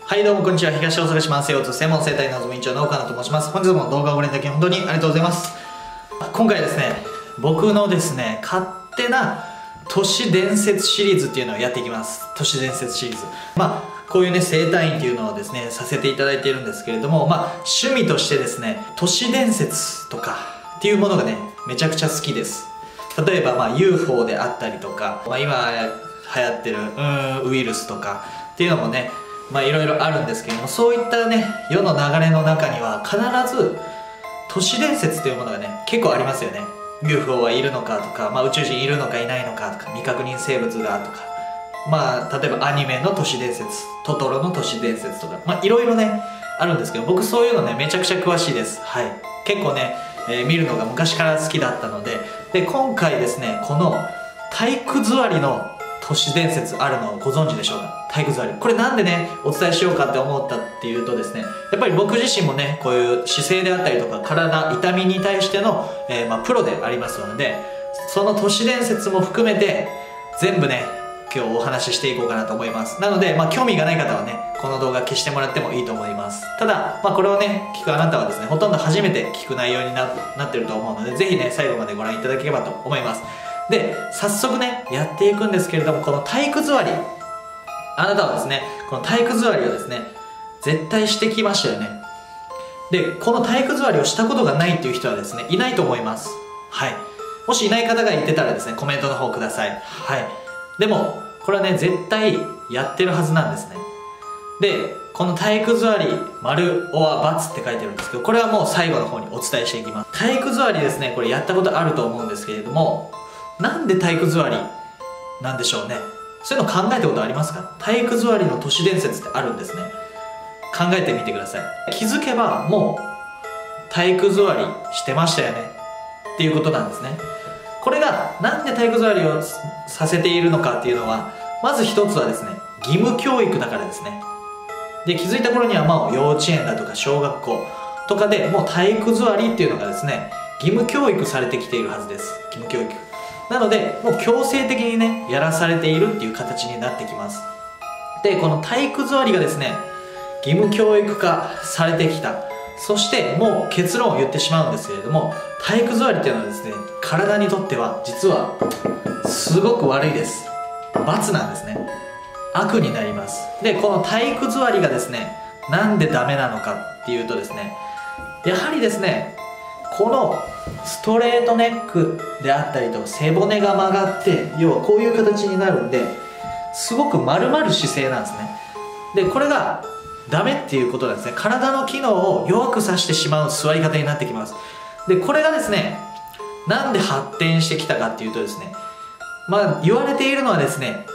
はい、どうもこんにちは。東大阪市慢性腰痛専門整体謎院長の岡野と申します。本日も動画をご覧いただき本当にありがとうございます。今回ですね、僕のですね、勝手な都市伝説シリーズっていうのをやっていきます。都市伝説シリーズ。こういうね、整体院っていうのをですね、させていただいているんですけれども、趣味としてですね、都市伝説とかっていうものがね、めちゃくちゃ好きです。例えば、UFO であったりとか、今流行ってるウイルスとかっていうのもね、いろいろあるんですけれども、そういったね、世の流れの中には必ず都市伝説というものがね、結構ありますよね。 UFO はいるのかとか、宇宙人いるのかいないのかとか、未確認生物がとか、例えばアニメの都市伝説、トトロの都市伝説とか、いろいろねあるんですけど、僕そういうのねめちゃくちゃ詳しいです。はい、結構ね、見るのが昔から好きだったので、今回ですね、この体育座りの都市伝説あるのをご存知でしょうか。体育座り、これなんでねお伝えしようかって思ったっていうとですね、やっぱり僕自身もね、こういう姿勢であったりとか体痛みに対しての、プロでありますので、その都市伝説も含めて全部ね今日お話ししていこうかなと思います。なので、興味がない方はねこの動画消してもらってもいいと思います。ただ、これをね聞くあなたはですね、ほとんど初めて聞く内容になってると思うので、ぜひね最後までご覧いただければと思います。で、早速ねやっていくんですけれども、この体育座り、あなたはですねこの体育座りをですね絶対してきましたよね。で、この体育座りをしたことがないっていう人はですねいないと思います。はい、もしいない方がいてたらですねコメントの方ください。はい、でもこれはね絶対やってるはずなんですね。で、この体育座り丸おは×って書いてるんですけど、これはもう最後の方にお伝えしていきます。体育座りですね、これやったことあると思うんですけれども、なんで体育座りなんでしょうね。そういうの考えたことありますか？体育座りの都市伝説ってあるんですね。考えてみてください。気づけばもう体育座りしてましたよねっていうことなんですね。これがなんで体育座りをさせているのかっていうのは、まず一つはですね、義務教育だからですね。で、気づいた頃には幼稚園だとか小学校とかでもう体育座りっていうのがですね義務教育されてきているはずです。義務教育なので、もう強制的にねやらされているっていう形になってきます。で、この体育座りがですね義務教育化されてきた。そしてもう結論を言ってしまうんですけれども、体育座りっていうのはですね体にとっては実はすごく悪いです。罰なんですね。悪になります。で、この体育座りがですねなんでダメなのかっていうとですね、やはりですねこのストレートネックであったりと背骨が曲がって、要はこういう形になるんで、すごく丸まる姿勢なんですね。で、これがダメっていうことなんですね。体の機能を弱くさせてしまう座り方になってきます。で、これがですねなんで発展してきたかっていうとですね、言われているのはですね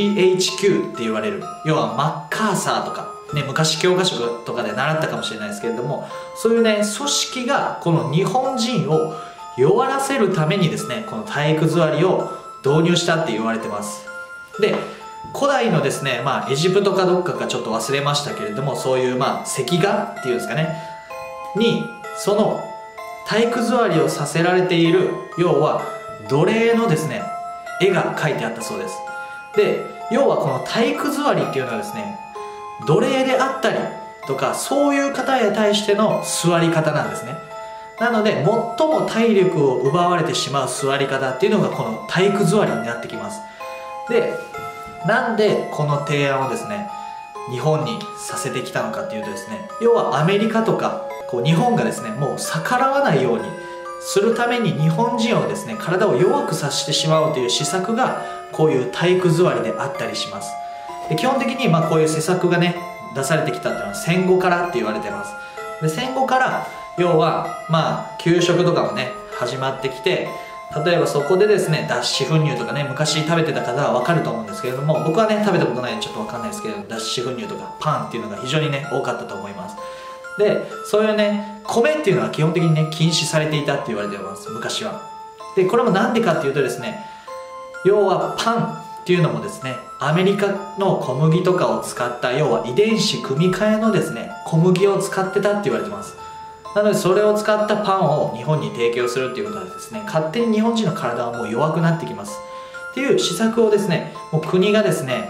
GHQ って言われる、要はマッカーサーとかね、昔教科書とかで習ったかもしれないですけれども、そういうね組織がこの日本人を弱らせるためにですねこの体育座りを導入したって言われてます。で、古代のですねエジプトかどっかかちょっと忘れましたけれども、そういう石画っていうんですかねに、その体育座りをさせられている、要は奴隷のですね絵が描いてあったそうです。で、要はこの体育座りっていうのはですね奴隷であったりとか、そういう方へ対しての座り方なんですね。なので最も体力を奪われてしまう座り方っていうのがこの体育座りになってきます。で、なんでこの提案をですね日本にさせてきたのかっていうとですね、要はアメリカとか日本がですねもう逆らわないようにするために、日本人をですね体を弱くさせてしまうという施策がこういう体育座りであったりします。で、基本的にこういう施策がね出されてきたっていうのは戦後からって言われてます。で、戦後から要は給食とかもね始まってきて、例えばそこでですね脱脂粉乳とかね、昔食べてた方は分かると思うんですけれども、僕はね食べたことないんでちょっと分かんないですけど、脱脂粉乳とかパンっていうのが非常にね多かったと思います。で、そういうね米っていうのは基本的にね禁止されていたって言われてます、昔は。で、これもなんでかっていうとですね、要はパンっていうのもですねアメリカの小麦とかを使った、要は遺伝子組み換えのですね小麦を使ってたって言われてます。なので、それを使ったパンを日本に提供するっていうことはですね、勝手に日本人の体はもう弱くなってきますっていう施策をですね、もう国がですね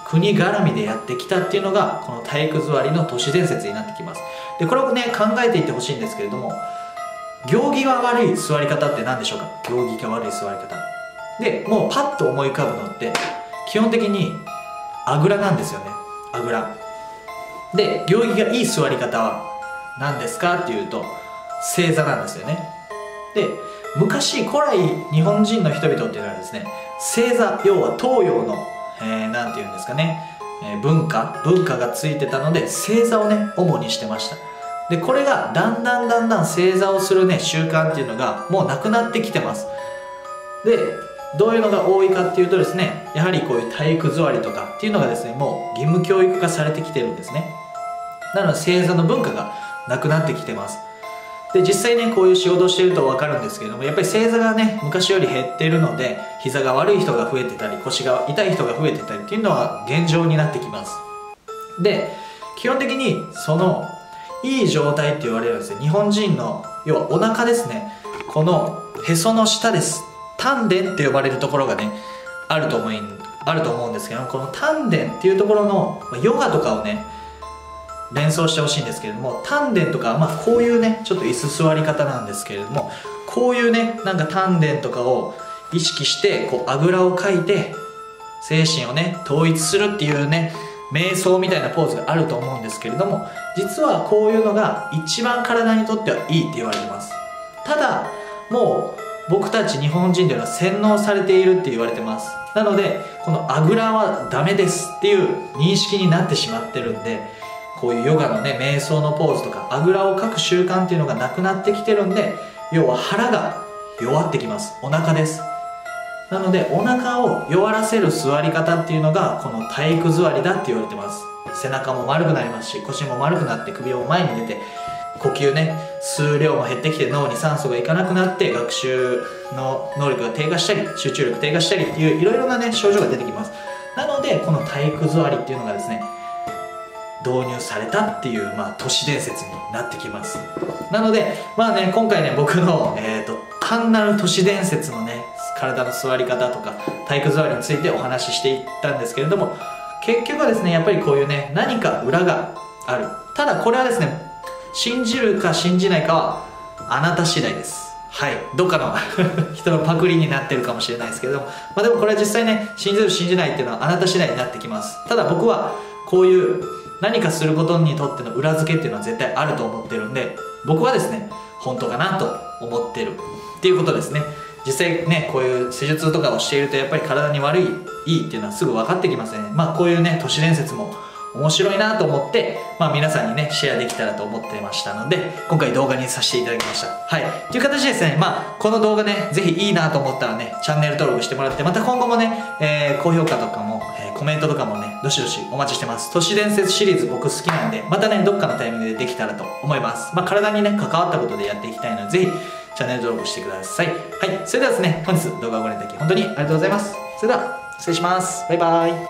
国絡みでやってきたっていうのがこの体育座りの都市伝説になってきます。でこれをね考えていってほしいんですけれども、行儀が悪い座り方って何でしょうか。行儀が悪い座り方でもうパッと思い浮かぶのって基本的にあぐらなんですよね。あぐらで、行儀がいい座り方は何ですかっていうと正座なんですよね。で昔古来日本人の人々っていうのはですね、正座、要は東洋のなんていうんですかね、文化がついてたので正座をね主にしてました。でこれがだんだん正座をするね習慣っていうのがもうなくなってきてます。でどういうのが多いかっていうとですね、やはりこういう体育座りとかっていうのがですねもう義務教育化されてきてるんですね。なので正座の文化がなくなってきてます。で実際ねこういう仕事をしていると分かるんですけれども、やっぱり正座がね昔より減っているので膝が悪い人が増えてたり腰が痛い人が増えてたりっていうのは現状になってきます。で基本的にそのいい状態って言われるんですよ。日本人の要はお腹ですね、このへその下です。丹田って呼ばれるところがねあると思うんですけども、この丹田っていうところのヨガとかをね連想してほしいんですけれども、丹田とか、こういうねちょっと椅子座り方なんですけれども、こういうねなんか丹田とかを意識してこうあぐらをかいて精神をね統一するっていうね瞑想みたいなポーズがあると思うんですけれども、実はこういうのが一番体にとってはいいって言われてます。ただもう僕たち日本人というのは洗脳されているって言われてます。なのでこのあぐらはダメですっていう認識になってしまってるんで、こういうヨガのね瞑想のポーズとかあぐらをかく習慣っていうのがなくなってきてるんで、要は腹が弱ってきます。お腹です。なのでお腹を弱らせる座り方っていうのがこの体育座りだって言われてます。背中も丸くなりますし、腰も丸くなって首を前に出て、呼吸ね数量も減ってきて脳に酸素がいかなくなって学習の能力が低下したり集中力低下したりっていういろいろなね症状が出てきます。なのでこの体育座りっていうのがですね導入されたっていう、都市伝説になってきます。なので今回ね僕の、単なる都市伝説のね体の座り方とか体育座りについてお話ししていったんですけれども、結局はですねやっぱりこういうね何か裏がある。ただこれはですね信じるか信じないかはあなた次第です。はい、どっかの人のパクリになってるかもしれないですけれども、でもこれは実際ね信じる信じないっていうのはあなた次第になってきます。ただ僕はこういう何かすることにとっての裏付けっていうのは絶対あると思ってるんで、僕はですね本当かなと思ってるっていうことですね。実際ねこういう施術とかをしているとやっぱり体に悪いいいっていうのはすぐ分かってきますね。こういうね都市伝説も面白いなと思って、皆さんにねシェアできたらと思ってましたので今回動画にさせていただきました。はいという形でですねこの動画ねぜひいいなと思ったらねチャンネル登録してもらって、また今後もね、高評価とかも、コメントとかもねどしどしお待ちしてます。都市伝説シリーズ僕好きなんでまたねどっかのタイミングでできたらと思います。体にね関わったことでやっていきたいのでぜひチャンネル登録してください。はいそれではですね本日動画をご覧いただき本当にありがとうございます。それでは失礼します。バイバイ。